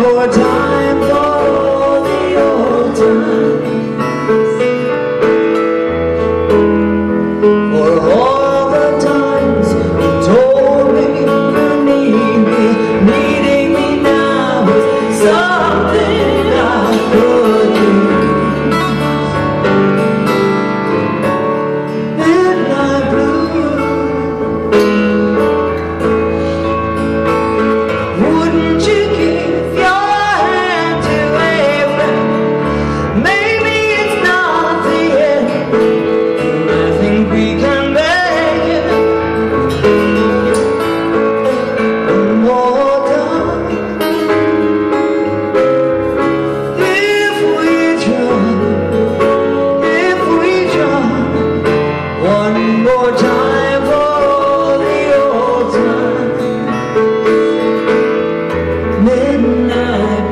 more time for all the old times, for all the times you told me you need me. Needing me now is something I could do. Midnight blue, wouldn't you give your hand to a friend? Maybe it's not the end, I think we can make it one more time. If we try one more time for all the old time. Midnight